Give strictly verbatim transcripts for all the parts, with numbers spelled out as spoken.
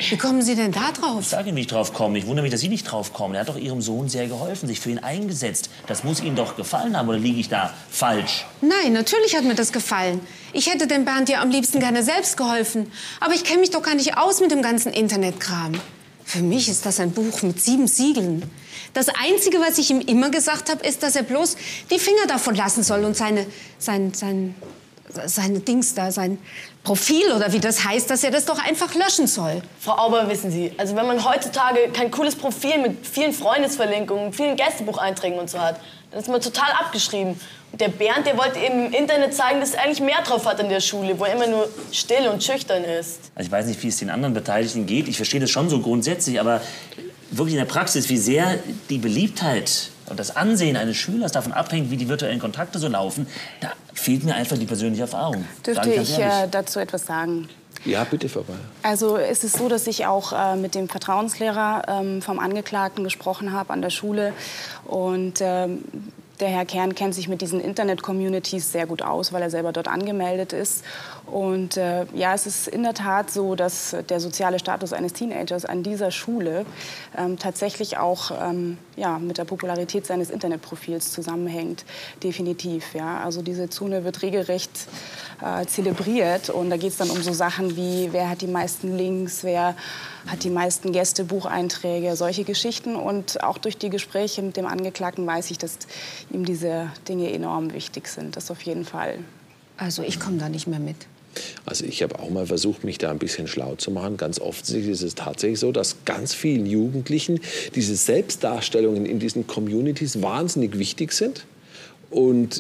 Wie kommen Sie denn da drauf? Ich sage nicht drauf kommen. Ich wundere mich, dass Sie nicht drauf kommen. Er hat doch Ihrem Sohn sehr geholfen, sich für ihn eingesetzt. Das muss Ihnen doch gefallen haben, oder liege ich da falsch? Nein, natürlich hat mir das gefallen. Ich hätte dem Bernd ja am liebsten gerne selbst geholfen. Aber ich kenne mich doch gar nicht aus mit dem ganzen Internetkram. Für mich ist das ein Buch mit sieben Siegeln. Das Einzige, was ich ihm immer gesagt habe, ist, dass er bloß die Finger davon lassen soll und seine, sein, sein, seine Dings da, sein Profil oder wie das heißt, dass er das doch einfach löschen soll. Frau Auber, wissen Sie, also wenn man heutzutage kein cooles Profil mit vielen Freundesverlinkungen, vielen Gästebucheinträgen und so hat, dann ist man total abgeschrieben. Und der Bernd, der wollte eben im Internet zeigen, dass er eigentlich mehr drauf hat in der Schule, wo er immer nur still und schüchtern ist. Also ich weiß nicht, wie es den anderen Beteiligten geht. Ich verstehe das schon so grundsätzlich, aber wirklich in der Praxis, wie sehr die Beliebtheit und das Ansehen eines Schülers davon abhängt, wie die virtuellen Kontakte so laufen, da fehlt mir einfach die persönliche Erfahrung. Dürfte ich äh, dazu etwas sagen? Ja, bitte, Frau Bayer. Also es ist so, dass ich auch äh, mit dem Vertrauenslehrer ähm, vom Angeklagten gesprochen habe an der Schule. Und ähm, der Herr Kern kennt sich mit diesen Internet-Communities sehr gut aus, weil er selber dort angemeldet ist. Und äh, ja, es ist in der Tat so, dass der soziale Status eines Teenagers an dieser Schule ähm, tatsächlich auch ähm, ja, mit der Popularität seines Internetprofils zusammenhängt. Definitiv. Ja. Also diese Zone wird regelrecht äh, zelebriert. Und da geht es dann um so Sachen wie, wer hat die meisten Links, wer hat die meisten Gästebucheinträge, solche Geschichten. Und auch durch die Gespräche mit dem Angeklagten weiß ich, dass ihm diese Dinge enorm wichtig sind. Das auf jeden Fall. Also ich komme da nicht mehr mit. Also ich habe auch mal versucht, mich da ein bisschen schlau zu machen. Ganz offensichtlich ist es tatsächlich so, dass ganz vielen Jugendlichen diese Selbstdarstellungen in diesen Communities wahnsinnig wichtig sind. Und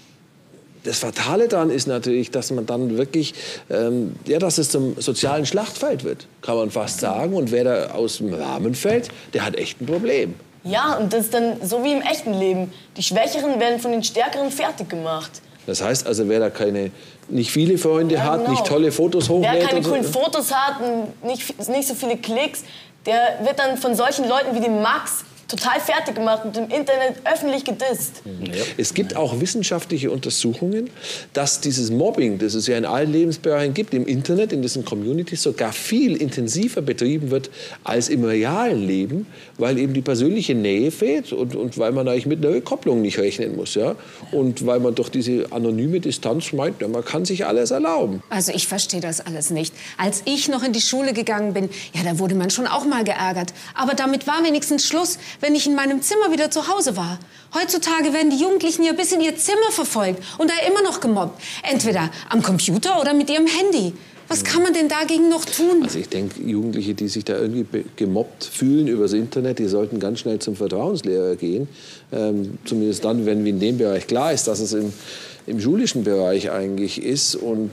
das Fatale daran ist natürlich, dass man dann wirklich, ähm, ja, dass es zum sozialen Schlachtfeld wird, kann man fast sagen. Und wer da aus dem Rahmen fällt, der hat echt ein Problem. Ja, und das ist dann so wie im echten Leben. Die Schwächeren werden von den Stärkeren fertig gemacht. Das heißt also, wer da keine, nicht viele Freunde ja, hat, genau. nicht tolle Fotos hochlädt... Wer keine und so, coolen Fotos hat und nicht, nicht so viele Klicks, der wird dann von solchen Leuten wie dem Max total fertig gemacht und im Internet öffentlich gedisst. Ja. Es gibt auch wissenschaftliche Untersuchungen, dass dieses Mobbing, das es ja in allen Lebensbereichen gibt, im Internet, in diesen Communities, sogar viel intensiver betrieben wird als im realen Leben, weil eben die persönliche Nähe fehlt und, und weil man eigentlich mit einer Rückkopplung nicht rechnen muss. Ja? Und weil man durch diese anonyme Distanz meint, ja, man kann sich alles erlauben. Also ich verstehe das alles nicht. Als ich noch in die Schule gegangen bin, ja, da wurde man schon auch mal geärgert. Aber damit war wenigstens Schluss, wenn ich in meinem Zimmer wieder zu Hause war. Heutzutage werden die Jugendlichen ja bis in ihr Zimmer verfolgt und da immer noch gemobbt. Entweder am Computer oder mit ihrem Handy. Was kann man denn dagegen noch tun? Also ich denke, Jugendliche, die sich da irgendwie gemobbt fühlen über das Internet, die sollten ganz schnell zum Vertrauenslehrer gehen. Ähm, zumindest dann, wenn in dem Bereich klar ist, dass es im, im schulischen Bereich eigentlich ist. Und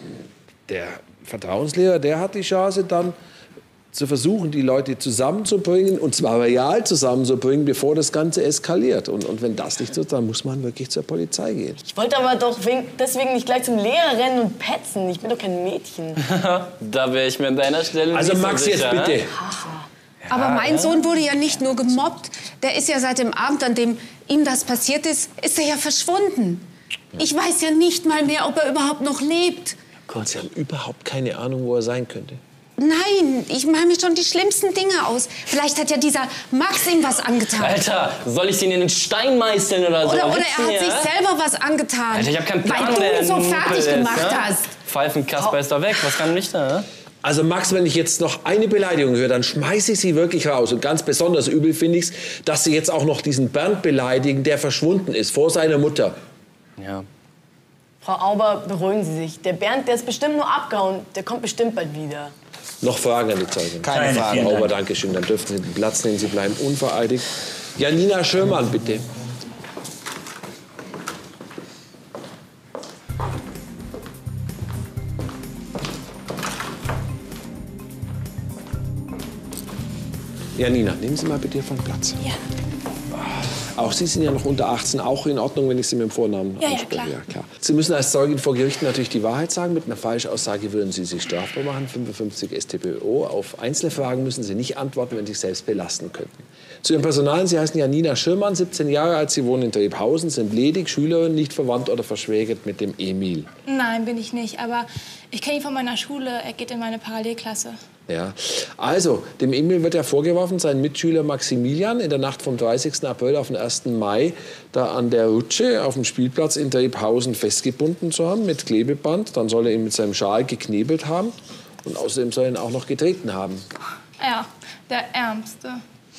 der Vertrauenslehrer, der hat die Chance dann zu versuchen, die Leute zusammenzubringen, und zwar real zusammenzubringen, bevor das Ganze eskaliert. Und, und wenn das nicht so ist, dann muss man wirklich zur Polizei gehen. Ich wollte aber doch wegen, deswegen nicht gleich zum Lehrer rennen und petzen. Ich bin doch kein Mädchen. Da wäre ich mir an deiner Stelle Also nicht Max, so sicher, jetzt bitte. Ne? Aber mein Sohn wurde ja nicht nur gemobbt. Der ist ja seit dem Abend, an dem ihm das passiert ist, ist er ja verschwunden. Ich weiß ja nicht mal mehr, ob er überhaupt noch lebt. Gott, Sie haben überhaupt keine Ahnung, wo er sein könnte. Nein, ich mache mir schon die schlimmsten Dinge aus. Vielleicht hat ja dieser Max ihm was angetan. Alter, soll ich den in den Stein meißeln oder so? Oder, oder Gibt's er hat hier, sich ja? selber was angetan. Alter, ich hab keinen Plan, weil du wer ihn so ein fertig Muppel gemacht ist, ne? hast. Pfeifenkasper ist da weg, was kann ich da? Ne? Also Max, wenn ich jetzt noch eine Beleidigung höre, dann schmeiße ich Sie wirklich raus. Und ganz besonders übel finde ich es, dass Sie jetzt auch noch diesen Bernd beleidigen, der verschwunden ist, vor seiner Mutter. Ja. Frau Auber, beruhigen Sie sich. Der Bernd, der ist bestimmt nur abgehauen. Der kommt bestimmt bald wieder. Noch Fragen an die Zeugin? Keine Fragen. Frau Auber, danke schön. Dann dürfen Sie den Platz nehmen. Sie bleiben unvereidigt. Janina Schirmann, bitte. Janina, nehmen Sie mal bitte von Platz. Ja. Auch Sie sind ja noch unter achtzehn, auch in Ordnung, wenn ich Sie mit dem Vornamen Ja, ja, anspreche. klar. Ja, klar. Sie müssen als Zeugin vor Gericht natürlich die Wahrheit sagen. Mit einer Falschaussage würden Sie sich strafbar machen, fünfundfünfzig S t b O. Auf einzelne Fragen müssen Sie nicht antworten, wenn Sie sich selbst belasten könnten. Zu Ihrem Personal, Sie heißen Janina Schirmann, siebzehn Jahre alt, Sie wohnen in Trepphausen, sind ledig, Schülerin, nicht verwandt oder verschwägert mit dem Emil. Nein, bin ich nicht, aber ich kenne ihn von meiner Schule, er geht in meine Parallelklasse. Ja. Also, dem Emil wird ja vorgeworfen, seinen Mitschüler Maximilian in der Nacht vom dreißigsten April auf den ersten Mai da an der Rutsche auf dem Spielplatz in Trepphausen festgebunden zu haben mit Klebeband. Dann soll er ihn mit seinem Schal geknebelt haben und außerdem soll er ihn auch noch getreten haben. Ja, der Ärmste.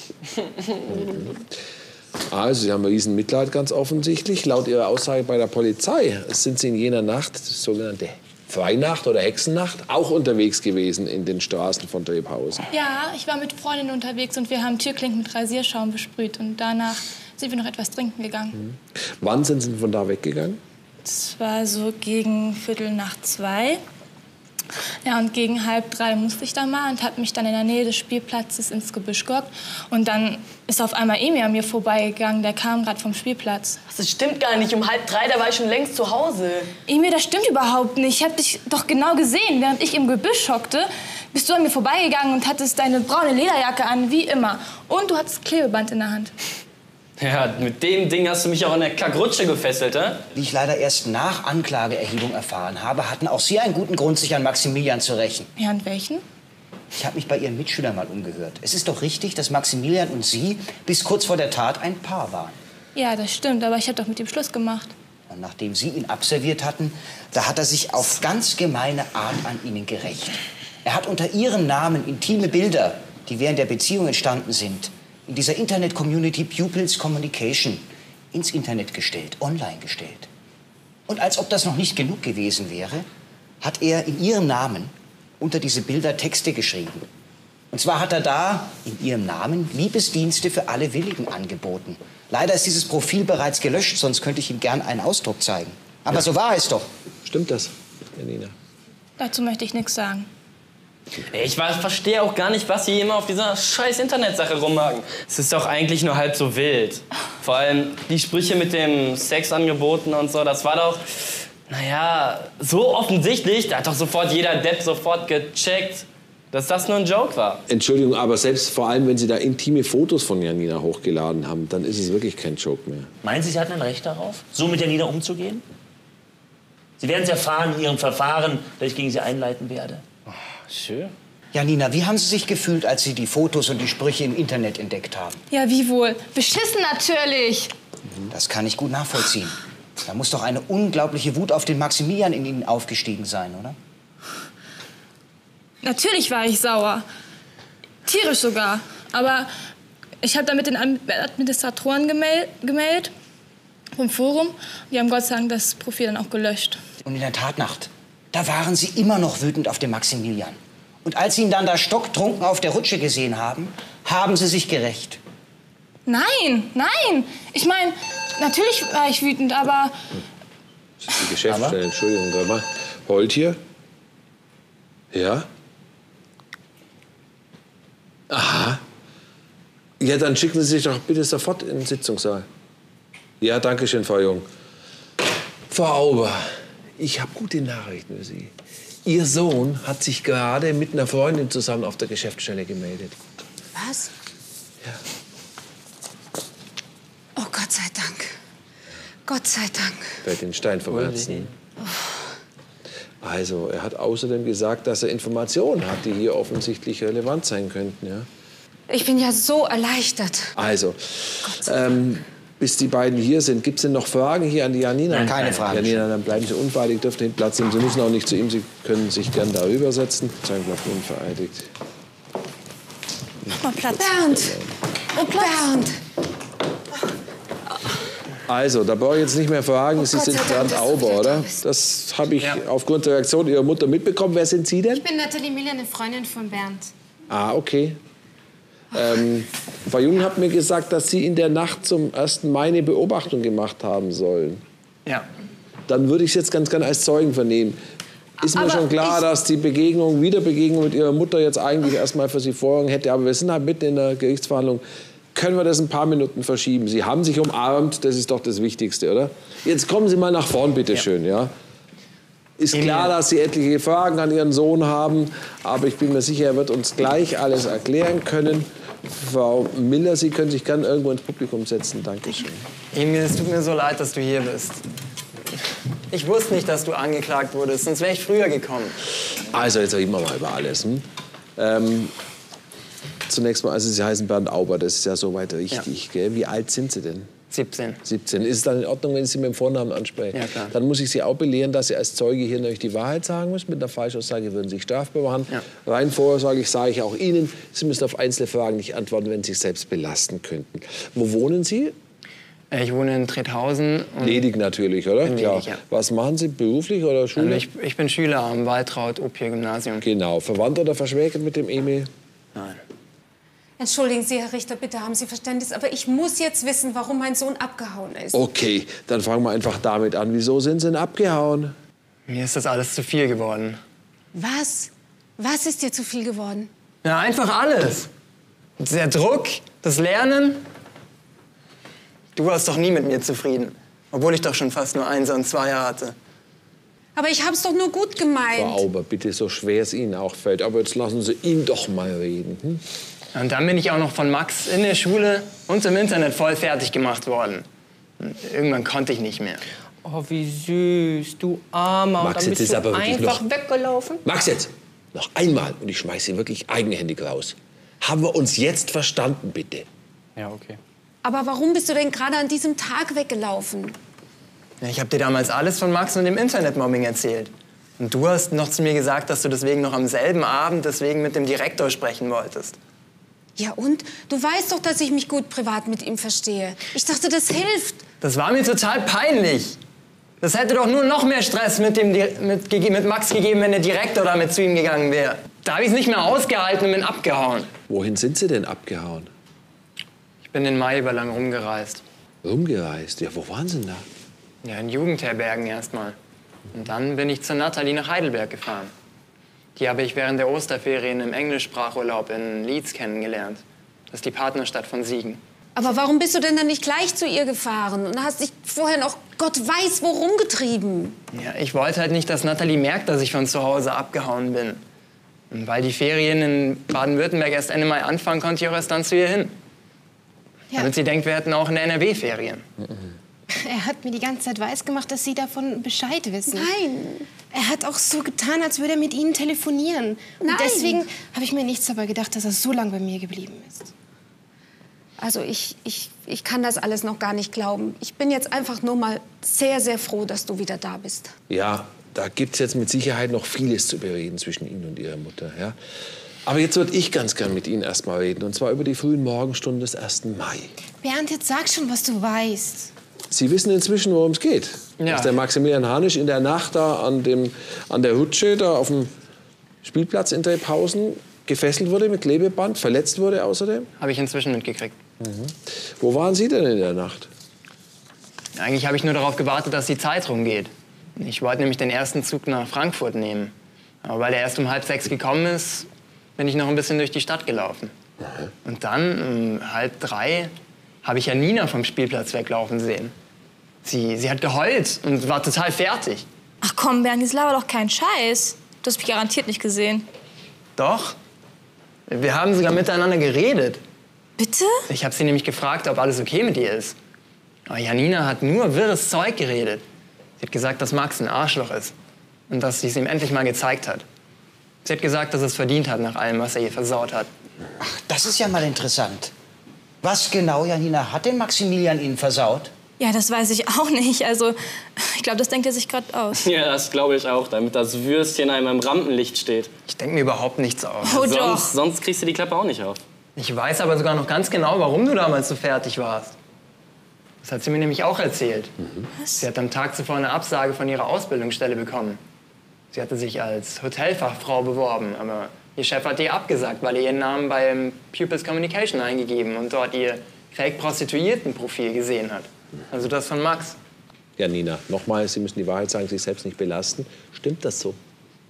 Also, Sie haben riesen Mitleid ganz offensichtlich. Laut Ihrer Aussage bei der Polizei sind Sie in jener Nacht, das sogenannte Freinacht oder Hexennacht, auch unterwegs gewesen in den Straßen von Trepphausen. Ja, ich war mit Freundinnen unterwegs und wir haben Türklinken mit Rasierschaum besprüht. Und danach sind wir noch etwas trinken gegangen. Mhm. Wann sind Sie von da weggegangen? Das war so gegen Viertel nach zwei. Ja, und gegen halb drei musste ich da mal und habe mich dann in der Nähe des Spielplatzes ins Gebüsch gehockt. Und dann ist auf einmal Emil an mir vorbeigegangen, der kam gerade vom Spielplatz. Das stimmt gar nicht, um halb drei, da war ich schon längst zu Hause. Emil, das stimmt überhaupt nicht. Ich habe dich doch genau gesehen, während ich im Gebüsch hockte, bist du an mir vorbeigegangen und hattest deine braune Lederjacke an, wie immer. Und du hattest Klebeband in der Hand. Ja, mit dem Ding hast du mich auch in der Kackrutsche gefesselt, hä? Wie ich leider erst nach Anklageerhebung erfahren habe, hatten auch Sie einen guten Grund, sich an Maximilian zu rächen. Ja, und welchen? Ich habe mich bei Ihren Mitschülern mal umgehört. Es ist doch richtig, dass Maximilian und Sie bis kurz vor der Tat ein Paar waren. Ja, das stimmt, aber ich habe doch mit ihm Schluss gemacht. Und nachdem Sie ihn abserviert hatten, da hat er sich auf ganz gemeine Art an Ihnen gerächt. Er hat unter Ihrem Namen intime Bilder, die während der Beziehung entstanden sind, in dieser Internet-Community Pupils Communication ins Internet gestellt, online gestellt. Und als ob das noch nicht genug gewesen wäre, hat er in Ihrem Namen unter diese Bilder Texte geschrieben. Und zwar hat er da in Ihrem Namen Liebesdienste für alle Willigen angeboten. Leider ist dieses Profil bereits gelöscht, sonst könnte ich Ihnen gern einen Ausdruck zeigen. Aber ja, so war es doch. Stimmt das, Janina? Dazu möchte ich nichts sagen. Ich verstehe auch gar nicht, was Sie immer auf dieser scheiß Internetsache rumhaken. Es ist doch eigentlich nur halb so wild. Vor allem die Sprüche mit dem Sexangeboten und so, das war doch, naja, so offensichtlich. Da hat doch sofort jeder Depp sofort gecheckt, dass das nur ein Joke war. Entschuldigung, aber selbst vor allem, wenn Sie da intime Fotos von Janina hochgeladen haben, dann ist es wirklich kein Joke mehr. Meinen Sie, Sie hatten ein Recht darauf, so mit Janina umzugehen? Sie werden es erfahren in Ihrem Verfahren, das ich gegen Sie einleiten werde. Schön. Janina, wie haben Sie sich gefühlt, als Sie die Fotos und die Sprüche im Internet entdeckt haben? Ja, wie wohl? Beschissen natürlich. Das kann ich gut nachvollziehen. Da muss doch eine unglaubliche Wut auf den Maximilian in Ihnen aufgestiegen sein, oder? Natürlich war ich sauer. Tierisch sogar. Aber ich habe da mit den Administratoren gemel gemeldet vom Forum. Die haben Gott sei Dank das Profil dann auch gelöscht. Und in der Tatnacht, da waren Sie immer noch wütend auf den Maximilian. Und als Sie ihn dann da stocktrunken auf der Rutsche gesehen haben, haben Sie sich gerächt. Nein, nein. Ich meine, natürlich war ich wütend, aber... Das ist die Geschäftsstelle, Entschuldigung, warte mal. Holt hier? Ja? Aha. Ja, dann schicken Sie sich doch bitte sofort in den Sitzungssaal. Ja, danke schön, Frau Jung. Frau Auber, ich habe gute Nachrichten für Sie. Ihr Sohn hat sich gerade mit einer Freundin zusammen auf der Geschäftsstelle gemeldet. Was? Ja. Oh, Gott sei Dank. Gott sei Dank. Bei den Steinverwürzen. Also, er hat außerdem gesagt, dass er Informationen hat, die hier offensichtlich relevant sein könnten. Ja? Ich bin ja so erleichtert. Also, ähm, bis die beiden hier sind, gibt es denn noch Fragen hier an die Janina? Nein, keine Fragen. Janina, dann bleiben Sie unvereidigt, dürfen den Platz nehmen. Sie müssen auch nicht zu ihm, Sie können sich gern darüber setzen. Sein Platz unvereidigt. Mach mal Platz. Bernd! Oh, Bernd! Also, da brauche ich jetzt nicht mehr fragen. Oh Sie Gott sind sei Dank, Bernd dass du Auber, wieder da oder? bist. Das habe ich Ja. aufgrund der Reaktion Ihrer Mutter mitbekommen. Wer sind Sie denn? Ich bin Nathalie Miller, eine Freundin von Bernd. Ah, okay. Ähm, Frau Jung hat mir gesagt, dass Sie in der Nacht zum ersten Mai eine Beobachtung gemacht haben sollen. Ja. Dann würde ich es jetzt ganz gerne als Zeugen vernehmen. Ist mir Aber schon klar, ich- dass die Begegnung, Wiederbegegnung mit Ihrer Mutter jetzt eigentlich erstmal für Sie Vorrang hätte. Aber wir sind halt mitten in der Gerichtsverhandlung. Können wir das ein paar Minuten verschieben? Sie haben sich umarmt, das ist doch das Wichtigste, oder? Jetzt kommen Sie mal nach vorn, bitte schön, ja? Ist klar, dass Sie etliche Fragen an Ihren Sohn haben, aber ich bin mir sicher, er wird uns gleich alles erklären können. Frau Miller, Sie können sich gerne irgendwo ins Publikum setzen. Dankeschön. Emil, es tut mir so leid, dass du hier bist. Ich wusste nicht, dass du angeklagt wurdest, sonst wäre ich früher gekommen. Also, jetzt reden wir mal über alles. Hm? Ähm, zunächst mal, also Sie heißen Bernd Auber, das ist ja soweit richtig. Ja. Gell? Wie alt sind Sie denn? siebzehn. siebzehn. Ist es dann in Ordnung, wenn ich Sie mit dem Vornamen anspreche? Ja, klar. Dann muss ich Sie auch belehren, dass Sie als Zeuge hier natürlich die Wahrheit sagen müssen. Mit einer Falschaussage würden Sie sich strafbar machen. Ja. Rein vorsorglich sage ich auch Ihnen, Sie müssen auf einzelne Fragen nicht antworten, wenn Sie sich selbst belasten könnten. Wo wohnen Sie? Ich wohne in Trethausen. Und Ledig natürlich, oder? in Klar. Ledig, ja. Was machen Sie, beruflich oder Schule? Also ich, ich bin Schüler am Waltraud-Opier-Gymnasium. Genau. Verwandt oder verschwägert mit dem Emil? Nein. Entschuldigen Sie, Herr Richter, bitte haben Sie Verständnis, aber ich muss jetzt wissen, warum mein Sohn abgehauen ist. Okay, dann fangen wir einfach damit an. Wieso sind Sie denn abgehauen? Mir ist das alles zu viel geworden. Was? Was ist dir zu viel geworden? Ja, einfach alles. Der Druck, das Lernen. Du warst doch nie mit mir zufrieden. Obwohl ich doch schon fast nur Einser und Zweier hatte. Aber ich hab's doch nur gut gemeint. Frau Auber, bitte, so schwer es Ihnen auch fällt. Aber jetzt lassen Sie ihn doch mal reden. Hm? Und dann bin ich auch noch von Max in der Schule und im Internet voll fertig gemacht worden. Und irgendwann konnte ich nicht mehr. Oh, wie süß, du Armer. Max, Und dann jetzt bist ist du aber wirklich einfach noch- weggelaufen. Max, jetzt noch einmal und ich schmeiße ihn wirklich eigenhändig raus. Haben wir uns jetzt verstanden, bitte? Ja, okay. Aber warum bist du denn gerade an diesem Tag weggelaufen? Ja, ich habe dir damals alles von Max und dem Internetmobbing erzählt. Und du hast noch zu mir gesagt, dass du deswegen noch am selben Abend deswegen mit dem Direktor sprechen wolltest. Ja und? Du weißt doch, dass ich mich gut privat mit ihm verstehe. Ich dachte, das hilft. Das war mir total peinlich. Das hätte doch nur noch mehr Stress mit, dem, Di- mit, gege- mit Max gegeben, wenn der Direktor damit zu ihm gegangen wäre. Da habe ich es nicht mehr ausgehalten und bin abgehauen. Wohin sind Sie denn abgehauen? Ich bin den Mai über lang rumgereist. Rumgereist? Ja, wo waren Sie denn da? Ja, in Jugendherbergen erstmal. Und dann bin ich zur Natalie nach Heidelberg gefahren. Die habe ich während der Osterferien im Englischsprachurlaub in Leeds kennengelernt. Das ist die Partnerstadt von Siegen. Aber warum bist du denn dann nicht gleich zu ihr gefahren und hast dich vorher noch Gott weiß wo rumgetrieben? Ja, ich wollte halt nicht, dass Natalie merkt, dass ich von zu Hause abgehauen bin. Und weil die Ferien in Baden-Württemberg erst Ende Mai anfangen, konnte ich auch erst dann zu ihr hin. Ja. Damit sie denkt, wir hätten auch in der N R W-Ferien. Er hat mir die ganze Zeit weisgemacht, dass Sie davon Bescheid wissen. Nein. Er hat auch so getan, als würde er mit Ihnen telefonieren. Und Nein. deswegen habe ich mir nichts dabei gedacht, dass er so lange bei mir geblieben ist. Also ich, ich, ich kann das alles noch gar nicht glauben. Ich bin jetzt einfach nur mal sehr, sehr froh, dass du wieder da bist. Ja, da gibt es jetzt mit Sicherheit noch vieles zu bereden zwischen Ihnen und Ihrer Mutter. Ja? Aber jetzt würde ich ganz gern mit Ihnen erst mal reden. Und zwar über die frühen Morgenstunden des ersten Mai. Bernd, jetzt sag schon, was du weißt. Sie wissen inzwischen, worum es geht. Ja. Dass der Maximilian Hanisch in der Nacht da an, dem, an der Hutsche, da auf dem Spielplatz in Trepphausen, gefesselt wurde mit Klebeband, verletzt wurde außerdem. Habe ich inzwischen mitgekriegt. Mhm. Wo waren Sie denn in der Nacht? Eigentlich habe ich nur darauf gewartet, dass die Zeit rumgeht. Ich wollte nämlich den ersten Zug nach Frankfurt nehmen. Aber weil er erst um halb sechs gekommen ist, bin ich noch ein bisschen durch die Stadt gelaufen. Und dann, um halb drei, habe ich ja Nina vom Spielplatz weglaufen sehen. Sie, sie hat geheult und war total fertig. Ach komm, Bernd, jetzt laber doch keinen Scheiß. Du hast mich garantiert nicht gesehen. Doch. Wir haben sogar miteinander geredet. Bitte? Ich habe sie nämlich gefragt, ob alles okay mit ihr ist. Aber Janina hat nur wirres Zeug geredet. Sie hat gesagt, dass Max ein Arschloch ist. Und dass sie es ihm endlich mal gezeigt hat. Sie hat gesagt, dass er es verdient hat nach allem, was er ihr versaut hat. Ach, das ist ja mal interessant. Was genau, Janina, hat denn Maximilian Ihnen versaut? Ja, das weiß ich auch nicht. Also, ich glaube, das denkt er sich gerade aus. Ja, das glaube ich auch, damit das Würstchen einem im Rampenlicht steht. Ich denke mir überhaupt nichts aus. Oh doch. Sonst, sonst kriegst du die Klappe auch nicht auf. Ich weiß aber sogar noch ganz genau, warum du damals so fertig warst. Das hat sie mir nämlich auch erzählt. Was? Sie hat am Tag zuvor eine Absage von ihrer Ausbildungsstelle bekommen. Sie hatte sich als Hotelfachfrau beworben, aber ihr Chef hat ihr abgesagt, weil er ihren Namen beim Pupils Communication eingegeben und dort ihr Fake-Prostituierten-Profil gesehen hat. Also das von Max. Ja, Nina, nochmal, Sie müssen die Wahrheit sagen, sich selbst nicht belasten. Stimmt das so?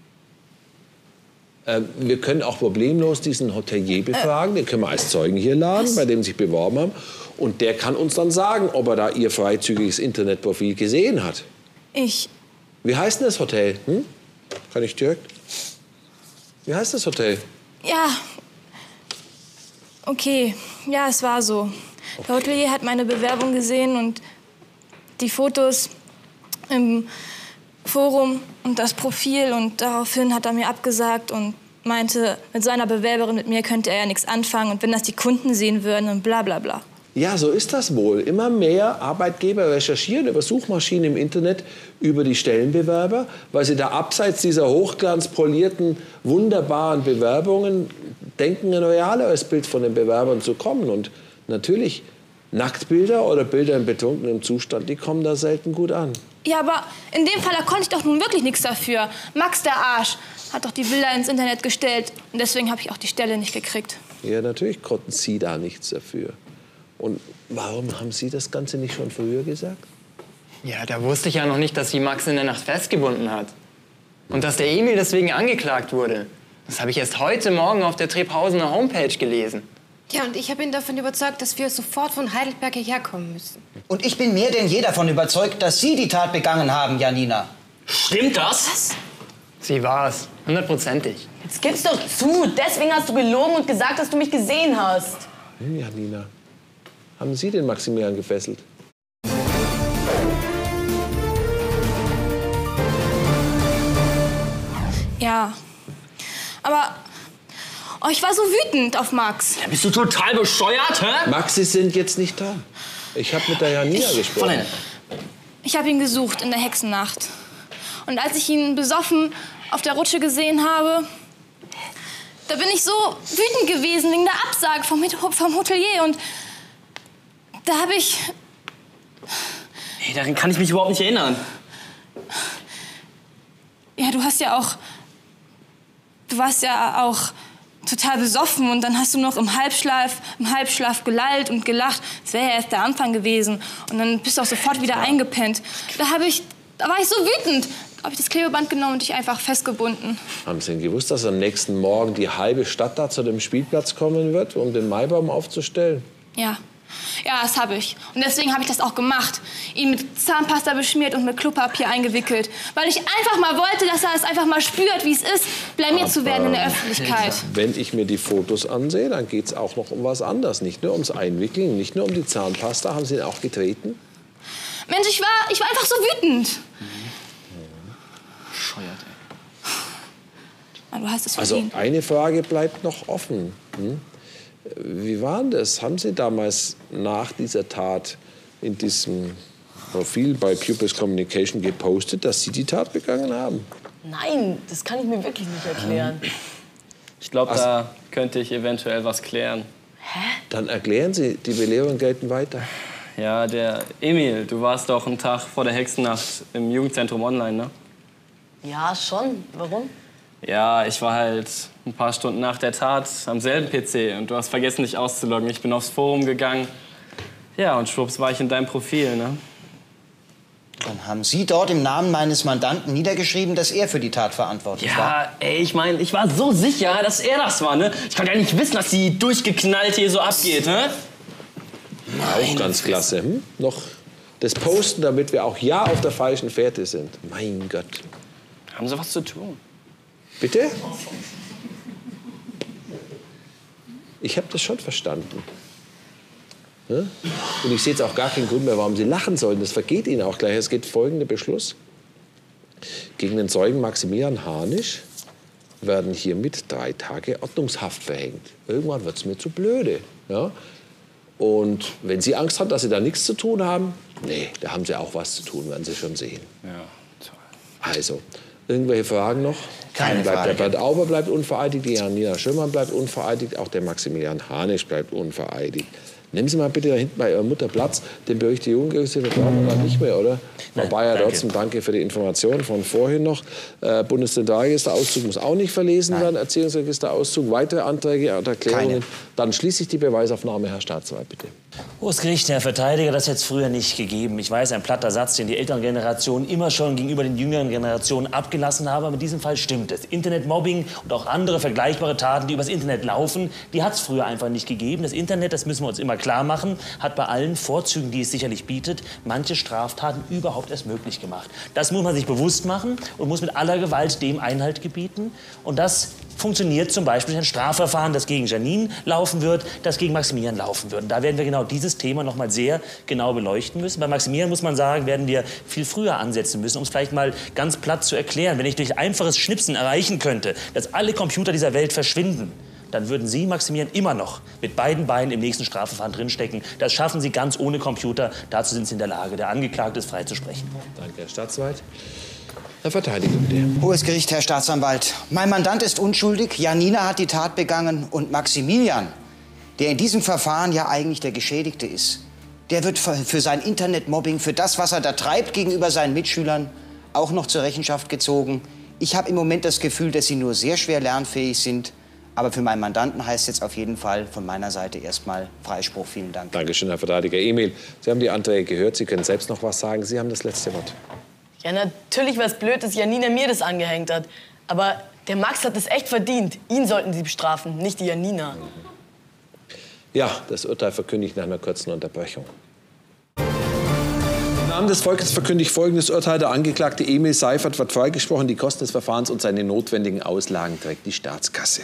Äh, wir können auch problemlos diesen Hotelier befragen. Den können wir als Zeugen hier laden, bei dem Sie sich beworben haben. Und der kann uns dann sagen, ob er da Ihr freizügiges Internetprofil gesehen hat. Ich. Wie heißt denn das Hotel? Hm? Kann ich direkt? Wie heißt das Hotel? Ja. Okay, ja, es war so. Der Hotelier hat meine Bewerbung gesehen und die Fotos im Forum und das Profil. Und daraufhin hat er mir abgesagt und meinte, mit so einer Bewerberin mit mir könnte er ja nichts anfangen. Und wenn das die Kunden sehen würden und bla bla bla. Ja, so ist das wohl. Immer mehr Arbeitgeber recherchieren über Suchmaschinen im Internet über die Stellenbewerber, weil sie da abseits dieser hochglanzpolierten, wunderbaren Bewerbungen denken, ein realeres Bild von den Bewerbern zu kommen. Und natürlich, Nacktbilder oder Bilder in betrunkenem Zustand, die kommen da selten gut an. Ja, aber in dem Fall, da konnte ich doch nun wirklich nichts dafür. Max, der Arsch, hat doch die Bilder ins Internet gestellt. Und deswegen habe ich auch die Stelle nicht gekriegt. Ja, natürlich konnten Sie da nichts dafür. Und warum haben Sie das Ganze nicht schon früher gesagt? Ja, da wusste ich ja noch nicht, dass sie Max in der Nacht festgebunden hat. Und dass der Emil deswegen angeklagt wurde. Das habe ich erst heute Morgen auf der Trebhausener Homepage gelesen. Ja, und ich habe ihn davon überzeugt, dass wir sofort von Heidelberg hierher kommen müssen. Und ich bin mehr denn je davon überzeugt, dass Sie die Tat begangen haben, Janina. Stimmt das? Was? Sie war's. Hundertprozentig. Jetzt gib's doch zu. Deswegen hast du gelogen und gesagt, dass du mich gesehen hast. Hm, Janina, haben Sie den Maximilian gefesselt? Ja, aber oh, ich war so wütend auf Max. Ja, bist du total bescheuert, hä? Max, Sie sind jetzt nicht da. Ich habe mit der Janina gesprochen. Fräulein. Ich habe ihn gesucht in der Hexennacht. Und als ich ihn besoffen auf der Rutsche gesehen habe, da bin ich so wütend gewesen wegen der Absage vom, vom Hotelier. Und da habe ich... Hey, daran kann ich mich überhaupt nicht erinnern. Ja, du hast ja auch... Du warst ja auch total besoffen und dann hast du noch im Halbschlaf, im Halbschlaf gelallt und gelacht. Das wäre ja erst der Anfang gewesen. Und dann bist du auch sofort wieder eingepennt. Da habe ich... Da war ich so wütend. Da habe ich das Klebeband genommen und dich einfach festgebunden. Haben Sie denn gewusst, dass am nächsten Morgen die halbe Stadt da zu dem Spielplatz kommen wird, um den Maibaum aufzustellen? Ja. Ja, das habe ich. Und deswegen habe ich das auch gemacht. Ihn mit Zahnpasta beschmiert und mit Klopapier eingewickelt. Weil ich einfach mal wollte, dass er es einfach mal spürt, wie es ist, blamiert zu werden in der Öffentlichkeit. Wenn ich mir die Fotos ansehe, dann geht es auch noch um was anderes. Nicht nur ums Einwickeln, nicht nur um die Zahnpasta. Haben Sie ihn auch getreten? Mensch, ich war, ich war einfach so wütend. Bescheuert, ey. Du hast es Also verdient. eine Frage bleibt noch offen. Hm? Wie war denn das? Haben Sie damals nach dieser Tat in diesem Profil bei Pupils Communication gepostet, dass Sie die Tat begangen haben? Nein, das kann ich mir wirklich nicht erklären. Ich glaube, da könnte ich eventuell was klären. Hä? Dann erklären Sie, die Belehrungen gelten weiter. Ja, der Emil, du warst doch einen Tag vor der Hexennacht im Jugendzentrum online, ne? Ja, schon. Warum? Ja, ich war halt ein paar Stunden nach der Tat am selben P C und du hast vergessen, dich auszuloggen. Ich bin aufs Forum gegangen. Ja, und schwupps war ich in deinem Profil, ne? Dann haben Sie dort im Namen meines Mandanten niedergeschrieben, dass er für die Tat verantwortlich war. Ja, ey, ich meine, ich war so sicher, dass er das war, ne? Ich konnte ja nicht wissen, dass die durchgeknallt hier so abgeht, ne? Auch ganz klasse. Hm? Noch das Posten, damit wir auch ja auf der falschen Fährte sind. Mein Gott. Haben Sie was zu tun? Bitte? Ich habe das schon verstanden. Ja? Und ich sehe jetzt auch gar keinen Grund mehr, warum Sie lachen sollen. Das vergeht Ihnen auch gleich. Es geht folgender Beschluss. Gegen den Zeugen Maximilian Harnisch werden hiermit drei Tage Ordnungshaft verhängt. Irgendwann wird es mir zu blöde. Ja? Und wenn Sie Angst haben, dass Sie da nichts zu tun haben, nee, da haben Sie auch was zu tun, werden Sie schon sehen. Ja, toll. Also, irgendwelche Fragen noch? Keine bleibt, Frage. Der Bernd Auber bleibt unvereidigt, die Janina Schirmann bleibt unvereidigt, auch der Maximilian Harnisch bleibt unvereidigt. Nehmen Sie mal bitte da hinten bei Ihrer Mutter Platz. Den Bericht der Jugendgerichtshilfe brauchen wir dann nicht mehr, oder? Frau Nein, Bayer, danke. trotzdem danke für die Informationen von vorhin noch. Äh, Bundeszentralregisterauszug muss auch nicht verlesen Nein. werden. Erziehungsregisterauszug, weitere Anträge und Erklärungen. Keine. Dann schließe ich die Beweisaufnahme, Herr Staatsanwalt, bitte. Hohes Gericht, Herr Verteidiger, das hätte es früher nicht gegeben. Ich weiß, ein platter Satz, den die älteren Generationen immer schon gegenüber den jüngeren Generationen abgelassen haben. Aber in diesem Fall stimmt es. Internetmobbing und auch andere vergleichbare Taten, die übers Internet laufen, die hat es früher einfach nicht gegeben. Das Internet, das müssen wir uns immer klar machen, hat bei allen Vorzügen, die es sicherlich bietet, manche Straftaten überhaupt erst möglich gemacht. Das muss man sich bewusst machen und muss mit aller Gewalt dem Einhalt gebieten. Und das funktioniert zum Beispiel ein Strafverfahren, das gegen Janine laufen wird, das gegen Maximilian laufen wird. Und da werden wir genau dieses Thema noch mal sehr genau beleuchten müssen. Bei Maximilian muss man sagen, werden wir viel früher ansetzen müssen, um es vielleicht mal ganz platt zu erklären. Wenn ich durch einfaches Schnipsen erreichen könnte, dass alle Computer dieser Welt verschwinden, dann würden Sie, Maximilian, immer noch mit beiden Beinen im nächsten Strafverfahren drinstecken. Das schaffen Sie ganz ohne Computer. Dazu sind Sie in der Lage. Der Angeklagte ist frei zu sprechen. Danke, Herr Staatsanwalt. Herr Verteidiger, bitte. Hohes Gericht, Herr Staatsanwalt. Mein Mandant ist unschuldig, Janina hat die Tat begangen und Maximilian, der in diesem Verfahren ja eigentlich der Geschädigte ist, der wird für sein Internetmobbing, für das, was er da treibt gegenüber seinen Mitschülern, auch noch zur Rechenschaft gezogen. Ich habe im Moment das Gefühl, dass sie nur sehr schwer lernfähig sind. Aber für meinen Mandanten heißt jetzt auf jeden Fall von meiner Seite erstmal Freispruch. Vielen Dank. Dankeschön, Herr Verteidiger. Emil, Sie haben die Anträge gehört. Sie können selbst noch was sagen. Sie haben das letzte Wort. Ja, natürlich war es blöd, dass Janina mir das angehängt hat. Aber der Max hat es echt verdient. Ihn sollten Sie bestrafen, nicht die Janina. Ja, das Urteil verkündigt nach einer kurzen Unterbrechung. Im Namen des Volkes verkündige ich folgendes Urteil. Der Angeklagte Emil Seifert wird freigesprochen. Die Kosten des Verfahrens und seine notwendigen Auslagen trägt die Staatskasse.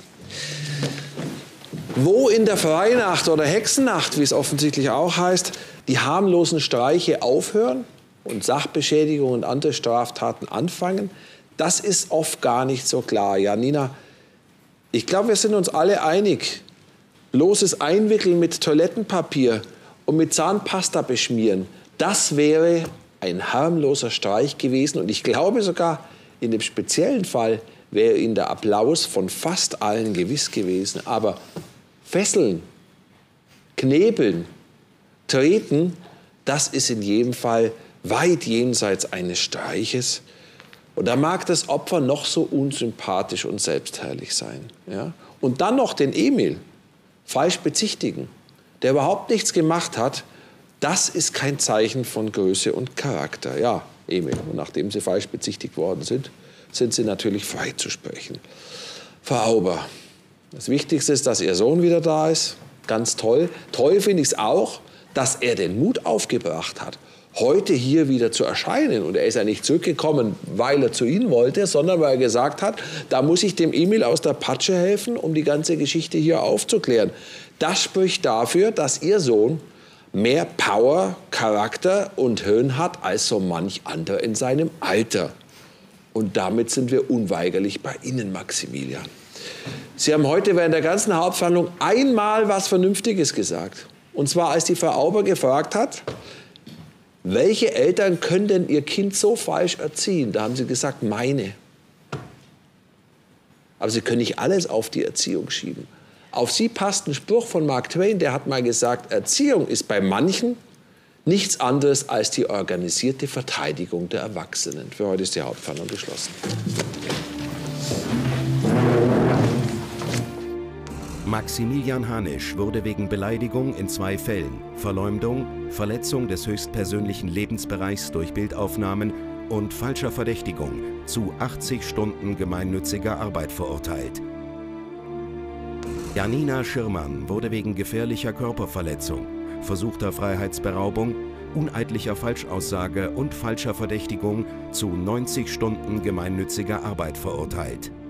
Wo in der Freinacht oder Hexennacht, wie es offensichtlich auch heißt, die harmlosen Streiche aufhören und Sachbeschädigung und andere Straftaten anfangen, das ist oft gar nicht so klar. Ja, Nina, ich glaube, wir sind uns alle einig. Bloßes Einwickeln mit Toilettenpapier und mit Zahnpasta beschmieren, das wäre ein harmloser Streich gewesen. Und ich glaube sogar, in dem speziellen Fall wäre Ihnen der Applaus von fast allen gewiss gewesen. Aber fesseln, knebeln, treten, das ist in jedem Fall weit jenseits eines Streiches. Und da mag das Opfer noch so unsympathisch und selbstherrlich sein. Ja? Und dann noch den Emil falsch bezichtigen, der überhaupt nichts gemacht hat, das ist kein Zeichen von Größe und Charakter. Ja, Emil, und nachdem Sie falsch bezichtigt worden sind, sind Sie natürlich frei zu sprechen. Frau Auber, das Wichtigste ist, dass Ihr Sohn wieder da ist. Ganz toll. Toll finde ich es auch, dass er den Mut aufgebracht hat, heute hier wieder zu erscheinen. Und er ist ja nicht zurückgekommen, weil er zu Ihnen wollte, sondern weil er gesagt hat, da muss ich dem Emil aus der Patsche helfen, um die ganze Geschichte hier aufzuklären. Das spricht dafür, dass Ihr Sohn mehr Power, Charakter und Hirn hat als so manch anderer in seinem Alter. Und damit sind wir unweigerlich bei Ihnen, Maximilian. Sie haben heute während der ganzen Hauptverhandlung einmal was Vernünftiges gesagt. Und zwar, als die Frau Auber gefragt hat, welche Eltern können denn ihr Kind so falsch erziehen? Da haben Sie gesagt, meine. Aber Sie können nicht alles auf die Erziehung schieben. Auf Sie passt ein Spruch von Mark Twain, der hat mal gesagt, Erziehung ist bei manchen nichts anderes als die organisierte Verteidigung der Erwachsenen. Für heute ist die Hauptverhandlung geschlossen. Maximilian Hanisch wurde wegen Beleidigung in zwei Fällen, Verleumdung, Verletzung des höchstpersönlichen Lebensbereichs durch Bildaufnahmen und falscher Verdächtigung zu achtzig Stunden gemeinnütziger Arbeit verurteilt. Janina Schirmann wurde wegen gefährlicher Körperverletzung, versuchter Freiheitsberaubung, uneidlicher Falschaussage und falscher Verdächtigung zu neunzig Stunden gemeinnütziger Arbeit verurteilt.